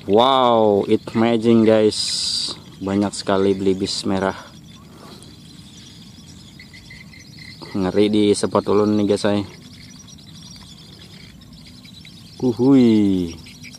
Wow, it's amazing guys. Banyak sekali belibis merah. Ngeri di spot ulun nih guys saya. Uhui.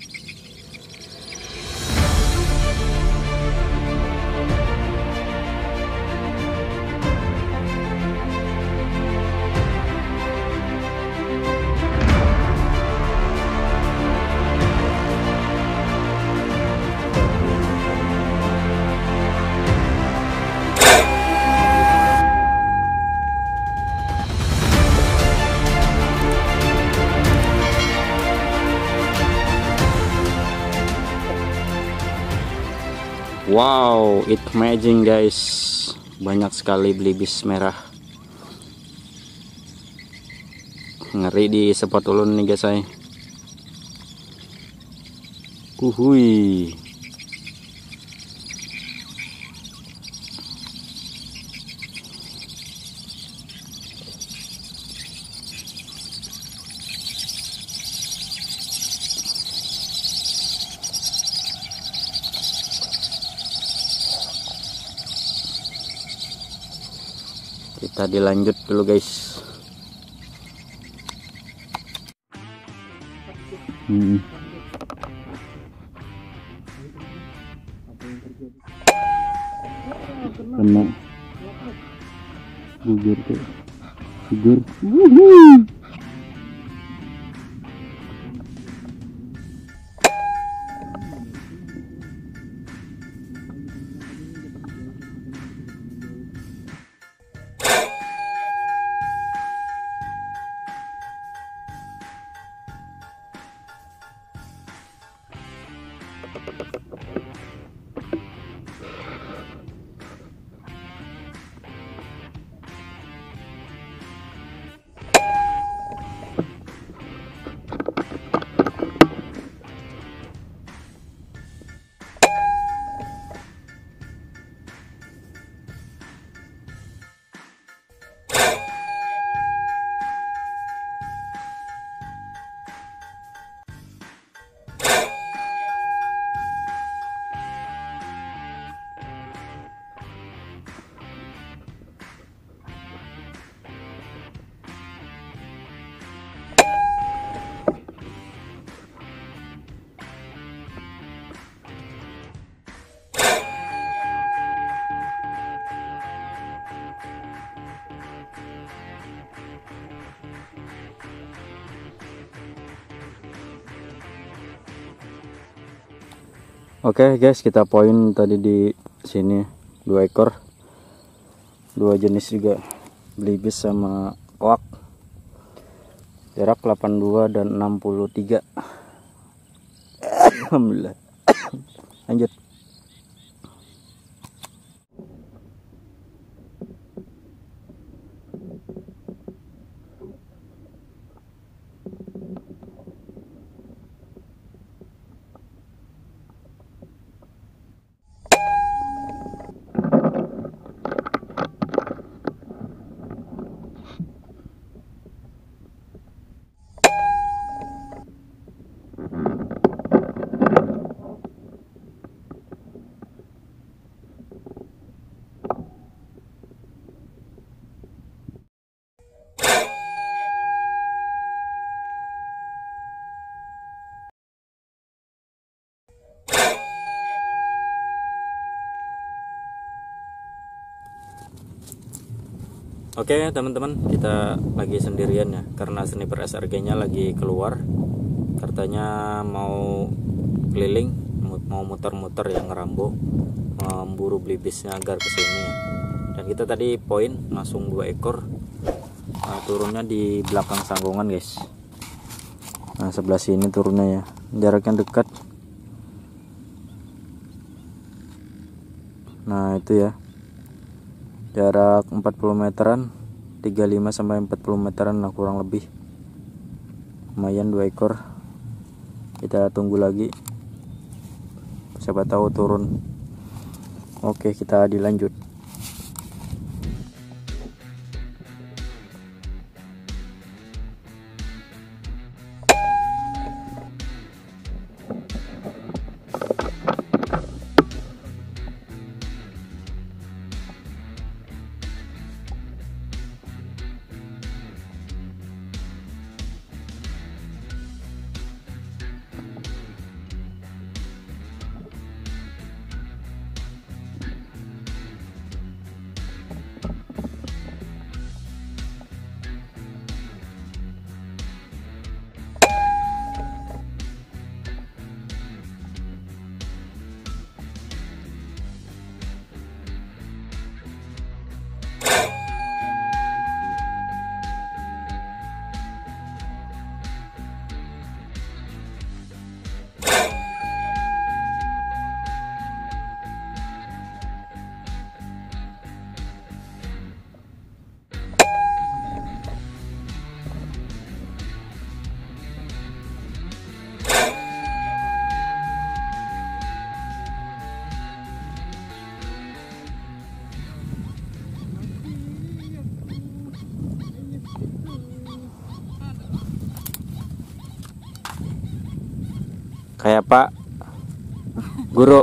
Wow, it's amazing guys. Banyak sekali belibis merah. Ngeri di spot ulun nih guys saya. Uhui. Kita dilanjut dulu guys. Kena gugur tuh, gugur. Oke guys, kita poin tadi di sini 2 ekor, 2 jenis juga, belibis sama koak, jarak 82 dan 63. Alhamdulillah. Lanjut. Oke teman-teman, kita lagi sendirian ya, karena sniper SRG nya lagi keluar, katanya mau keliling, mau muter-muter yang ngerambo, memburu belibisnya agar kesini ya. Dan kita tadi poin langsung 2 ekor, turunnya di belakang sanggongan guys. Nah sebelah sini turunnya ya, jaraknya dekat. Nah itu ya, jarak 40 meteran, 35 sampai 40 meteran lah kurang lebih. Lumayan 2 ekor. Kita tunggu lagi, siapa tahu turun. Oke, kita dilanjut. Kayak Pak Guru.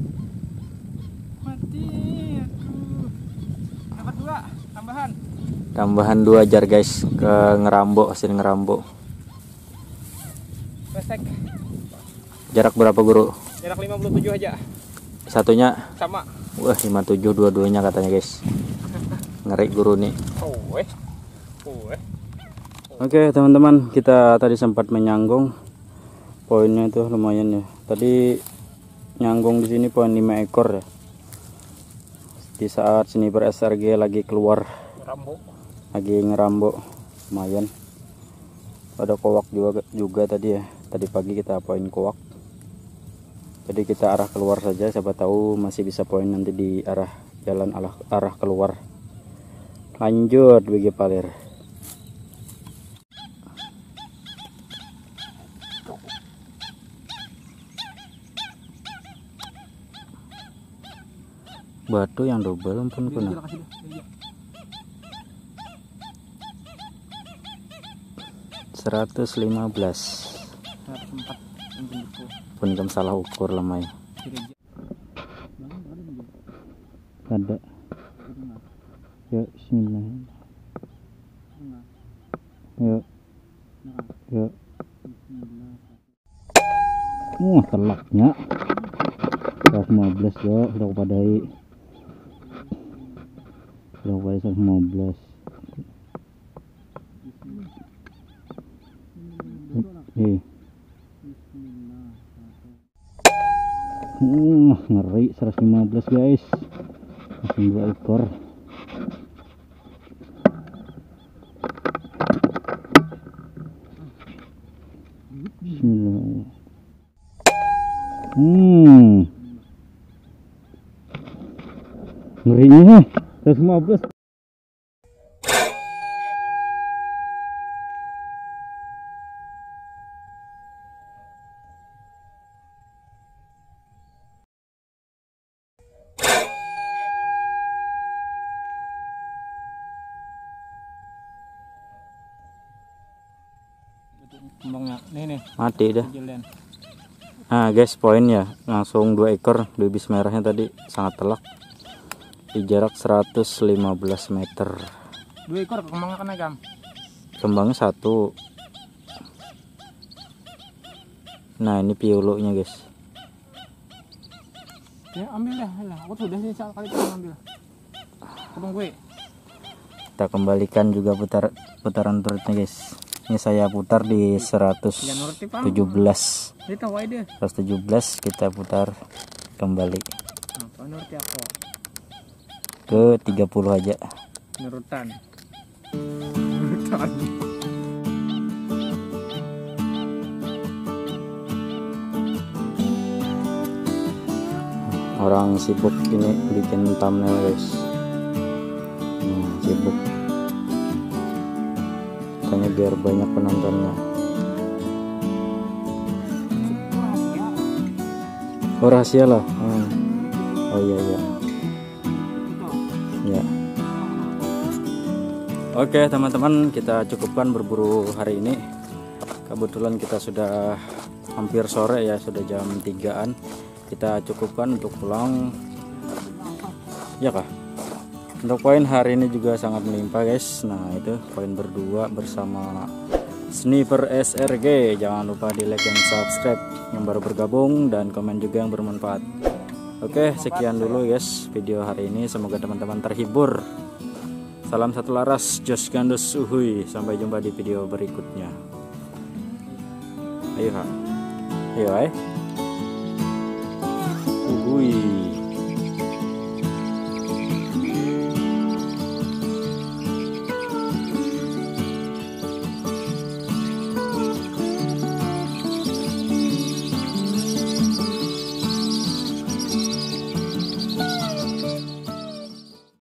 Mati aku. Dapat 2 tambahan. Tambahan 2 jar guys ke Ngerambo, hasil Ngerambo. Pesek. Jarak berapa Guru? Jarak 57 aja. Satunya Sama. wah 57 dua-duanya katanya guys. Ngeri Guru nih. Oke teman-teman, kita tadi sempat menyanggung. Poinnya itu lumayan ya. Tadi nyanggung di sini poin 5 ekor ya. Di saat sniper SRG lagi keluar. Lagi ngerambo, lumayan. Ada kowak juga tadi ya. Tadi pagi kita poin kowak. Jadi kita arah keluar saja, siapa tahu masih bisa poin nanti di arah jalan arah keluar. Lanjut BG Palir. Batu yang double pun kena. 115. Pun kamu salah ukur lemai. Ada. Ya bismillah. Yuk. Yuk. Telaknya. 115 ya, sudah kepadai. Sudah kepadai 115. Ngeri 115 guys. Langsung 2 ekor. Bismillah. Ngerinya 115. Kembangnya nih mati dah. Nah guys, poinnya langsung 2 ekor bibis merahnya tadi sangat telak di jarak 115 meter. 2 ekor kembangnya kena jam. Kembangnya 1. Nah ini piulunya guys. Ya ambil dah, aku sudah sih sekali ambil. Kembang gue. Kita kembalikan juga putaran turutnya guys. Ini saya putar di 117. 117 kita putar kembali. Ke 30 aja. Nurutan. Orang sibuk ini bikin thumbnail guys. Sibuk. Katanya biar banyak penontonnya. Oh rahasia lah. Oh iya iya. Ya. Oke teman-teman, kita cukupkan berburu hari ini. Kebetulan kita sudah hampir sore ya, sudah jam 3-an. Kita cukupkan untuk pulang. Ya kah? Untuk poin hari ini juga sangat melimpah guys. Nah itu poin berdua bersama Sniper SRG. Jangan lupa di like dan subscribe yang baru bergabung, dan komen juga yang bermanfaat. Oke, sekian dulu guys video hari ini. Semoga teman-teman terhibur. Salam satu laras, Jos Gandus uhuy. Sampai jumpa di video berikutnya. Ayo kak. Ayo uhuy.